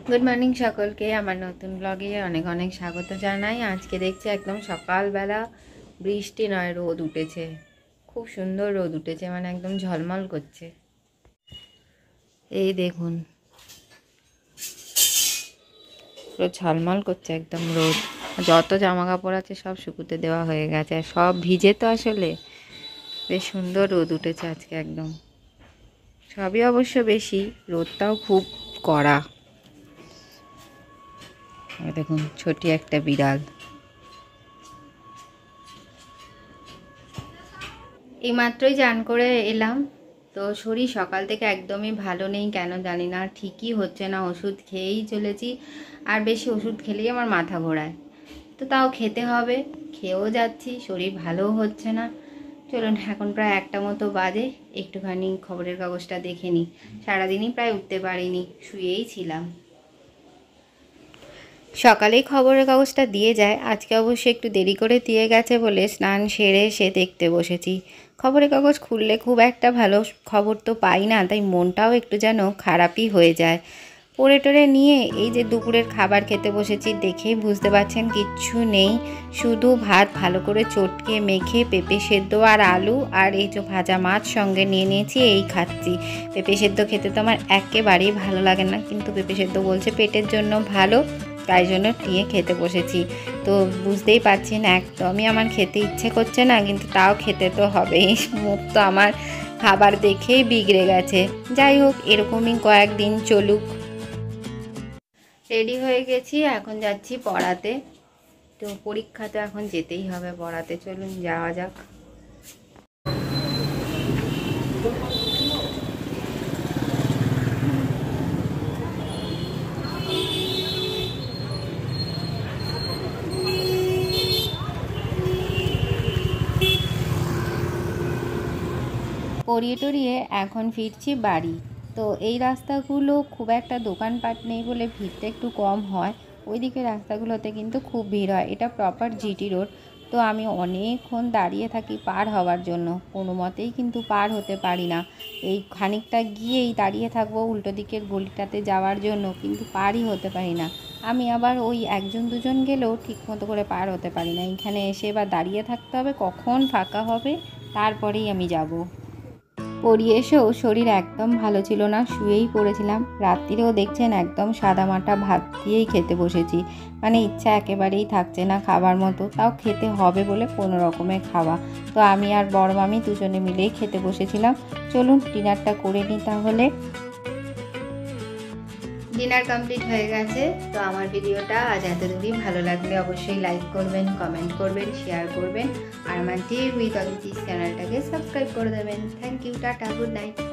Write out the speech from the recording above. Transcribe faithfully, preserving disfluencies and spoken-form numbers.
Good morning সকলকে, আমার নতুন ব্লগে অনেক অনেক স্বাগত জানাই। আজকে দেখছি একদম সকালবেলা বৃষ্টি নয়, রোদ উঠেছে। খুব সুন্দর রোদ উঠেছে, মানে একদম ঝলমল করছে। এই দেখুন, পুরো ঝলমল করছে একদম রোদ। যত জামা কাপড় আছে সব শুকুতে দেওয়া হয়ে গেছে, সব ভিজে তো আসলে। বেশ সুন্দর রোদ উঠেছে আজকে একদম। সবই অবশ্য বেশি, রোদটাও খুব কড়া। দেখুন ছোটি একটা বিড়াল। এইমাত্রই চান করে এলাম, তো শরীর সকাল থেকে একদমই ভালো নেই, কেন জানি না, ঠিকই হচ্ছে না। ওষুধ খেয়েই চলেছি, আর বেশি ওষুধ খেলেই আমার মাথা ঘোরায়। তো তাও খেতে হবে, খেয়েও যাচ্ছি, শরীর ভালোও হচ্ছে না। চলুন, এখন প্রায় একটা মতো বাজে, একটুখানি খবরের কাগজটা দেখে নিই। সারাদিনই প্রায় উঠতে পারিনি, শুয়েই ছিলাম। সকালেই খবরের কাগজটা দিয়ে যায়, আজকে অবশ্য একটু দেরি করে দিয়ে গেছে বলে স্নান সেরে সে দেখতে বসেছি। খবরের কাগজ খুললে খুব একটা ভালো খবর তো পাই না, তাই মনটাও একটু যেন খারাপই হয়ে যায়। পড়ে টরে নিয়ে এই যে দুপুরের খাবার খেতে বসেছি, দেখেই বুঝতে পারছেন কিচ্ছু নেই, শুধু ভাত ভালো করে চটকে মেখে পেঁপে সেদ্ধ আর আলু আর এই যে ভাজা মাছ সঙ্গে নিয়ে নিয়েছি, এই খাচ্ছি। পেঁপে সেদ্ধ খেতে তো আমার একেবারেই ভালো লাগে না, কিন্তু পেঁপে সেদ্ধ বলছে পেটের জন্য ভালো, তাই জন্য নিয়ে খেতে বসেছি। তো বুঝতেই পারছেন একদমই আমার খেতে ইচ্ছে করছে না, কিন্তু তাও খেতে তো হবেই। মুখ তো আমার খাবার দেখেই বিগড়ে গেছে। যাই হোক, এরকমই কয়েকদিন চলুক। রেডি হয়ে গেছি, এখন যাচ্ছি পড়াতে। তো পরীক্ষা তো এখন যেতেই হবে পড়াতে, চলুন যাওয়া যাক। পড়িয়ে টরিয়ে এখন ফিরছি বাড়ি। তো এই রাস্তাগুলো খুব একটা দোকানপাট নেই বলে ভিড়টা একটু কম হয়, ওইদিকে রাস্তাগুলোতে কিন্তু খুব ভিড় হয়। এটা প্রপার জিটি রোড, তো আমি অনেকক্ষণ দাঁড়িয়ে থাকি পার হওয়ার জন্য, কোনো মতেই কিন্তু পার হতে পারি না। এই খানিকটা গিয়েই দাঁড়িয়ে থাকবো উল্টো দিকের গলিটাতে যাওয়ার জন্য, কিন্তু পারই হতে পারি না। আমি আবার ওই একজন দুজন গেলেও ঠিক মতো করে পার হতে পারি না। এখানে এসে এবার দাঁড়িয়ে থাকতে হবে কখন ফাঁকা হবে, তারপরেই আমি যাব। পড়িয়ে এসেও শরীর একদম ভালো ছিল না, শুয়েই পড়েছিলাম। রাত্রিরেও দেখছেন একদম সাদামাটা ভাত দিয়েই খেতে বসেছি, মানে ইচ্ছা একেবারেই থাকছে না খাবার মতো, তাও খেতে হবে বলে কোনো রকমে খাওয়া। তো আমি আর বড় মামি দুজনে মিলেই খেতে বসেছিলাম। চলুন ডিনারটা করে নিই তাহলে। ডিনার কমপ্লিট হয়ে গেছে। তো আমার ভিডিওটা আজ এত দূরই, ভালো লাগলে অবশ্যই লাইক করবেন, কমেন্ট করবেন, শেয়ার করবেন, আর আমার ডে উইথ অদিতিস চ্যানেলটাকে সাবস্ক্রাইব করে দেবেন। Thank you, tata, good night.